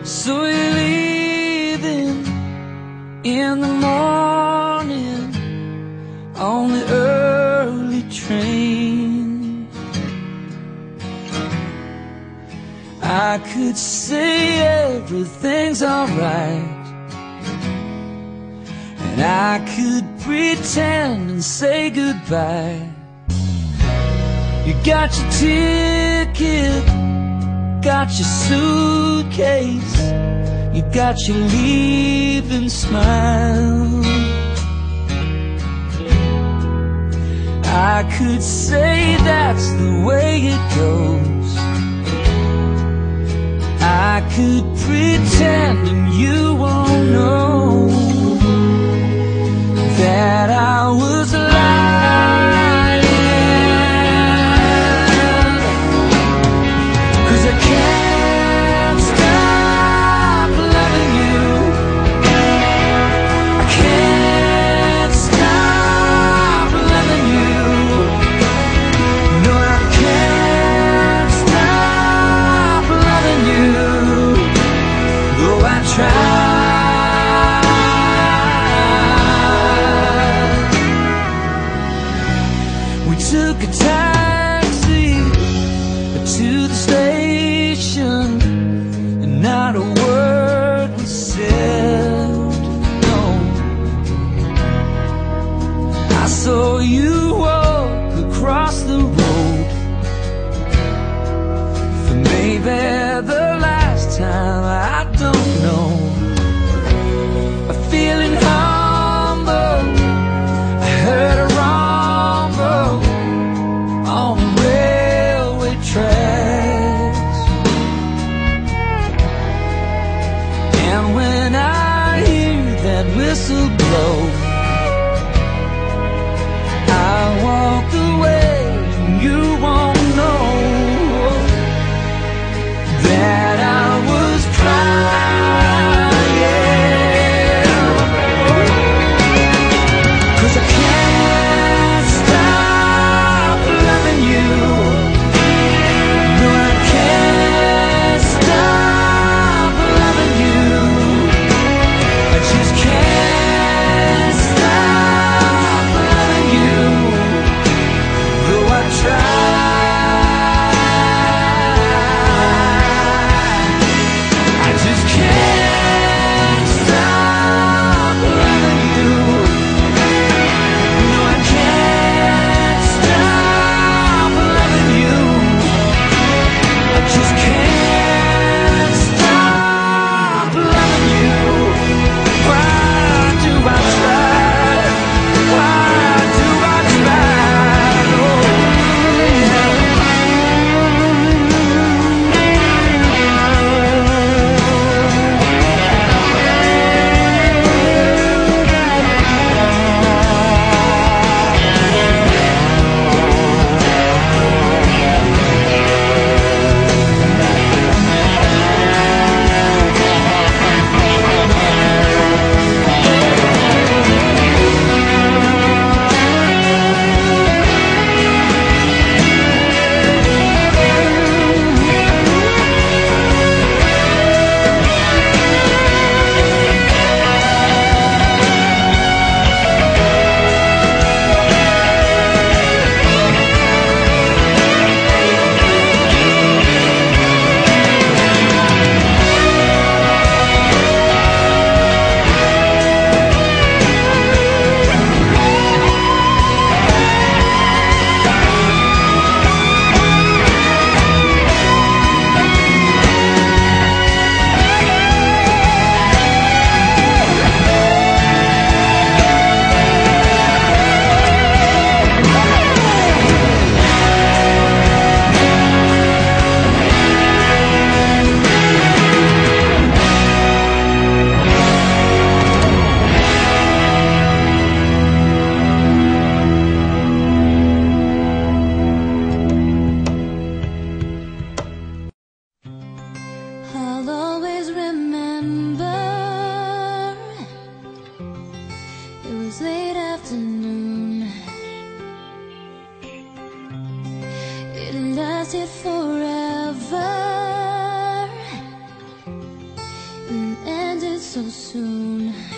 So you're leaving in the morning on the early train. I could say everything's alright, and I could pretend and say goodbye. You got your ticket, got your suitcase, you got your leaving smile. I could say that's the way it goes, I could pretend and you won't know that I was lying. 'Cause I can't stop loving you, I can't stop loving you. No, I can't stop loving you, though I try. Took a taxi to the station, and not a word was said. No, I saw you walk across the road for maybe the last time, I don't know. A feeling humble, I heard a rumble on the railway tracks, and when I hear that whistle blow, I walk away and you won't know that I was crying. 'Cause I can't stop loving you, no, I can't stop loving you, I just can't stop loving you, though I try. I just can't stop loving you, no, I can't stop loving you, I just can't stop loving you. Why do I try? Why do I try? Oh, yeah. I'll always remember it was late afternoon. It lasted forever. so soon.